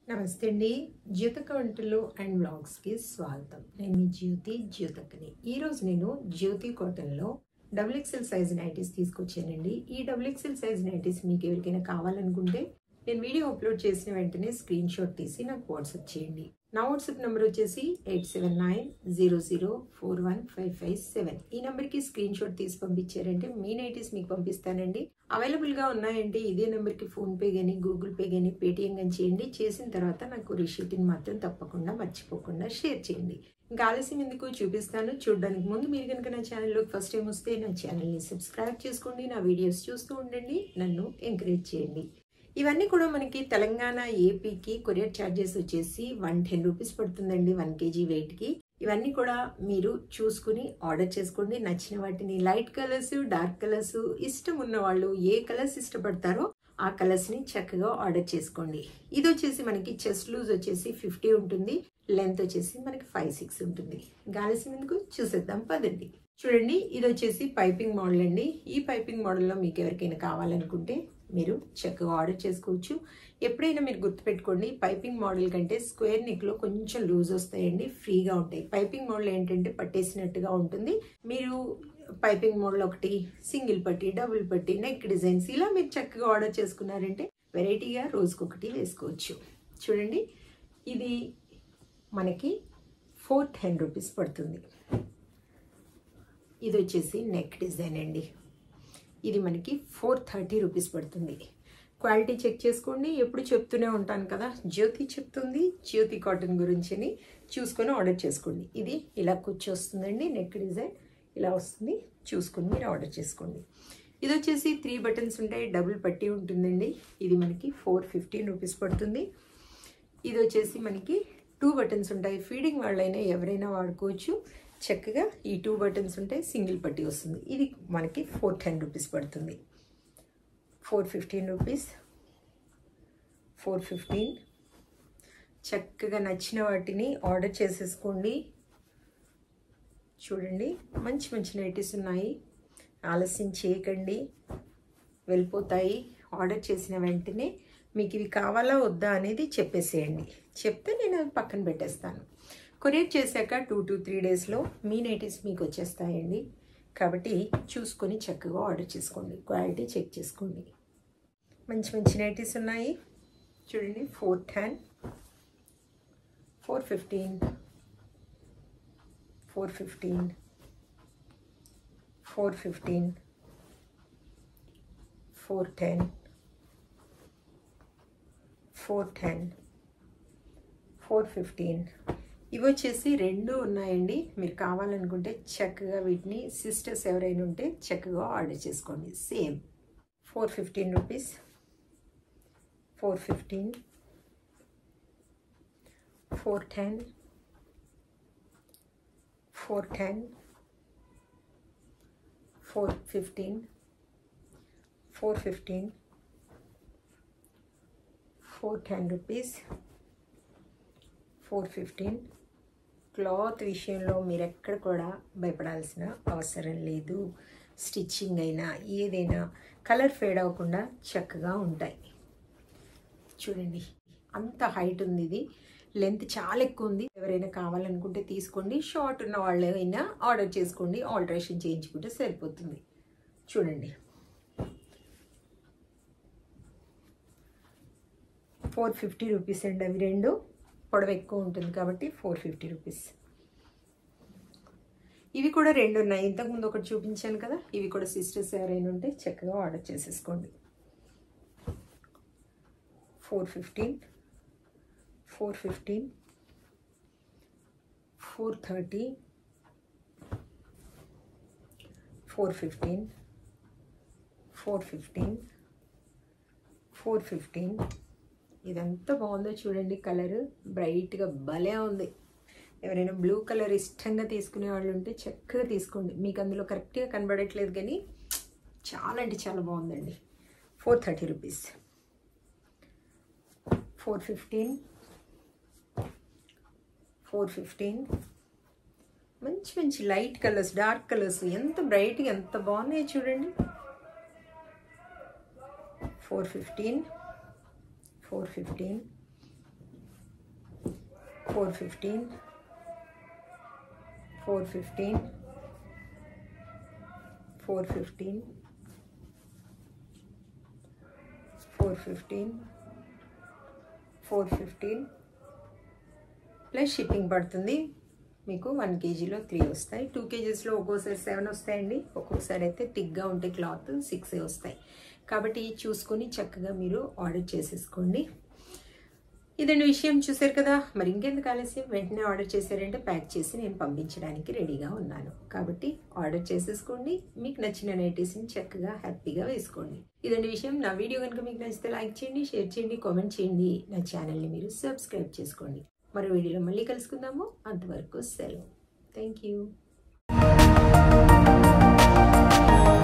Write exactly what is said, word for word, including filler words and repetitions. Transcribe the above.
నమస్తే అండి. జ్యోతక్క వంటలు అండ్ వ్లాగ్స్కి స్వాగతం. నేను మీ జ్యోతి జ్యోతక్కని. ఈరోజు నేను జ్యోతి కాటన్లో డబుల్ ఎక్స్ఎల్ సైజ్ నైటీస్ తీసుకొచ్చానండి. ఈ డబుల్ ఎక్స్ఎల్ సైజ్ నైటీస్ మీకు ఎవరికైనా కావాలనుకుంటే నేను వీడియో అప్లోడ్ చేసిన వెంటనే స్క్రీన్ షాట్ తీసి నాకు వాట్సాప్ చేయండి. నా వాట్సాప్ నెంబర్ వచ్చేసి eight seven nine zero zero four one five five seven. ఈ నెంబర్కి స్క్రీన్ షాట్ తీసి పంపించారంటే మీ నైటీస్ మీకు పంపిస్తానండి. అవైలబుల్గా ఉన్నాయంటే ఇదే నెంబర్కి ఫోన్పే కానీ గూగుల్ పే కానీ పేటిఎం కానీ చేయండి. చేసిన తర్వాత నాకు రిషీట్ని మాత్రం తప్పకుండా మర్చిపోకుండా షేర్ చేయండి. ఇంకా ఆలస్యం ఎందుకు చూపిస్తాను. చూడడానికి ముందు మీరు కనుక నా ఛానల్లోకి ఫస్ట్ టైం వస్తే నా ఛానల్ని సబ్స్క్రైబ్ చేసుకోండి. నా వీడియోస్ చూస్తూ ఉండండి, నన్ను ఎంకరేజ్ చేయండి. ఇవన్నీ కూడా మనకి తెలంగాణ ఏపీకి కొరియర్ ఛార్జెస్ వచ్చేసి వన్ టెన్ రూపీస్ పడుతుందండి వన్ కేజీ వెయిట్కి. ఇవన్నీ కూడా మీరు చూసుకుని ఆర్డర్ చేసుకోండి. నచ్చిన వాటిని లైట్ కలర్స్, డార్క్ కలర్స్ ఇష్టం ఉన్న వాళ్ళు ఏ కలర్స్ ఇష్టపడతారో ఆ కలర్స్ని చక్కగా ఆర్డర్ చేసుకోండి. ఇది వచ్చేసి మనకి చెస్ట్ లూజ్ వచ్చేసి ఫిఫ్టీ ఉంటుంది, లెంత్ వచ్చేసి మనకి ఫైవ్ సిక్స్ ఉంటుంది. ఆలస్యం ఎందుకు చూసేద్దాం పదండి. చూడండి, ఇది వచ్చేసి పైపింగ్ మోడల్ అండి. ఈ పైపింగ్ మోడల్లో మీకు ఎవరికైనా కావాలనుకుంటే మీరు చక్కగా ఆర్డర్ చేసుకోవచ్చు. ఎప్పుడైనా మీరు గుర్తుపెట్టుకోండి, పైపింగ్ మోడల్ కంటే స్క్వేర్ నెక్లో కొంచెం లూజ్ వస్తాయండి, ఫ్రీగా ఉంటాయి. పైపింగ్ మోడల్ ఏంటంటే పట్టేసినట్టుగా ఉంటుంది. మీరు పైపింగ్ మోడల్ ఒకటి, సింగిల్ పట్టి, డబుల్ పట్టి, నెక్ డిజైన్స్ ఇలా మీరు చక్కగా ఆర్డర్ చేసుకున్నారంటే వెరైటీగా రోజుకొకటి వేసుకోవచ్చు. చూడండి, ఇది మనకి ఫోర్ టెన్ రూపీస్ పడుతుంది. ఇది వచ్చేసి నెక్ డిజైన్ అండి. ఇది మనకి ఫోర్ థర్టీ రూపీస్ పడుతుంది. క్వాలిటీ చెక్ చేసుకోండి. ఎప్పుడు చెప్తూనే ఉంటాను కదా, జ్యోతి చెప్తుంది జ్యోతి కాటన్ గురించి చూసుకొని ఆర్డర్ చేసుకోండి. ఇది ఇలా కూర్చో వస్తుందండి, నెక్ డిజైన్ ఇలా వస్తుంది, చూసుకొని మీరు ఆర్డర్ చేసుకోండి. ఇది వచ్చేసి త్రీ బటన్స్ ఉంటాయి, డబుల్ పట్టీ ఉంటుందండి. ఇది మనకి ఫోర్ ఫిఫ్టీన్ రూపీస్ పడుతుంది. ఇది వచ్చేసి మనకి టూ బటన్స్ ఉంటాయి, ఫీడింగ్ వాళ్ళైనా ఎవరైనా వాడుకోవచ్చు. చక్కగా ఈ టూ బటన్స్ ఉంటే సింగిల్ పట్టీ వస్తుంది. ఇది మనకి ఫోర్ టెన్ రూపీస్ పడుతుంది. Four fifteen rupees, four fifteen. చక్కగా నచ్చిన వాటిని ఆర్డర్ చేసేసుకోండి. చూడండి, మంచి మంచి నైటీస్ ఉన్నాయి. ఆలస్యం చేయకండి, వెళ్ళిపోతాయి. ఆర్డర్ చేసిన వెంటనే మీకు ఇవి కావాలా వద్దా అనేది చెప్పేసేయండి. చెప్తే నేను అవి పక్కన పెట్టేస్తాను. కొరియర్ చేశాక టూ టు త్రీ డేస్లో మీ నైటీస్ మీకు వచ్చేస్తాయండి. కాబట్టి చూసుకొని చక్కగా ఆర్డర్ చేసుకోండి, క్వాలిటీ చెక్ చేసుకోండి. మంచి మంచి నైటీస్ ఉన్నాయి. చూడండి, four ten, four fifteen, four fifteen, four fifteen, four ten, four ten, four fifteen. ఇవి వచ్చేసి రెండు ఉన్నాయండి. మీరు కావాలనుకుంటే చక్కగా వీటిని సిస్టర్స్ ఎవరైనా ఉంటే చక్కగా ఆర్డర్ చేసుకోండి. Same four fifteen rupees, four fifteen, four ten, four ten, four fifteen, four fifteen, four ten rupees, four fifteen. Cloth విషయంలో మీరు ఎక్కడ కూడా భయపడాల్సిన అవసరం లేదు. స్టిచ్చింగ్ అయినా ఏదైనా కలర్ ఫేడ్ అవ్వకుండా చక్కగా ఉంటాయి. చూడండి, అంత హైట్ ఉంది. ఇది లెంత్ చాలా ఎక్కువ ఉంది. ఎవరైనా కావాలనుకుంటే తీసుకోండి. షార్ట్ ఉన్న వాళ్ళు అయినా ఆర్డర్ చేసుకోండి, ఆల్టరేషన్ చేయించుకుంటే సరిపోతుంది. చూడండి, ఫోర్ ఫిఫ్టీ రూపీస్ అండి. అవి రెండు పొడవు ఎక్కువ ఉంటుంది కాబట్టి ఫోర్ ఫిఫ్టీ రూపీస్. ఇవి కూడా రెండు ఉన్నాయి, ఇంతకుముందు ఒకటి చూపించాను కదా. ఇవి కూడా సిస్టర్స్ ఎవరైనా ఉంటే చక్కగా ఆర్డర్ చేసేసుకోండి. Four fifteen, four fifteen, four thirty, four fifteen, four fifteen, four fifteen. ఇదంతా బాగుందో చూడండి, కలర్ బ్రైట్గా భలే ఉంది. ఎవరైనా బ్లూ కలర్ ఇష్టంగా తీసుకునే వాళ్ళు ఉంటే చక్కగా తీసుకోండి. మీకు అందులో కరెక్ట్గా కనబడట్లేదు కానీ చాలా అంటే చాలా బాగుందండి. Four thirty rupees, four fifteen, four fifteen. మంచి మంచి లైట్ కలర్స్, డార్క్ కలర్స్ ఎంత బ్రైట్గా ఎంత బాగున్నాయి చూడండి. Four fifteen, four fifteen, four fifteen four fifteen four fifteen four fifteen four fifteen plus shipping పడుతుంది మీకు వన్ కేజీలో త్రీ వస్తాయి. టూ కేజీస్లో ఒక్కోసారి సెవెన్ వస్తాయండి, ఒక్కొక్కసారి అయితే థిక్గా ఉంటే క్లాత్ సిక్సే వస్తాయి. కాబట్టి చూసుకొని చక్కగా మీరు ఆర్డర్ చేసేసుకోండి. ఇదండి విషయం, చూసారు కదా. మరి ఇంకెందుకు ఆలస్యం, వెంటనే ఆర్డర్ చేశారంటే ప్యాక్ చేసి నేను పంపించడానికి రెడీగా ఉన్నాను. కాబట్టి ఆర్డర్ చేసేసుకోండి, మీకు నచ్చిన నైటీస్ని చక్కగా హ్యాపీగా వేసుకోండి. ఇదండి విషయం. నా వీడియో కనుక మీకు నచ్చితే లైక్ చేయండి, షేర్ చేయండి, కామెంట్ చేయండి. నా ఛానల్ని మీరు సబ్స్క్రైబ్ చేసుకోండి. మరో వీడియోలో మళ్ళీ కలుసుకుందాము. అంతవరకు సెలవు. Thank you.